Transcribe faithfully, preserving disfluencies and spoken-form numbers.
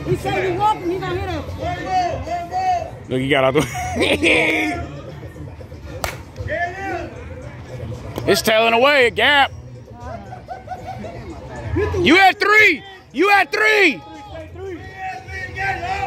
He said you walking, he gonna hit us. Look, he got out the It's tailing away, Gap. You had three. You had three.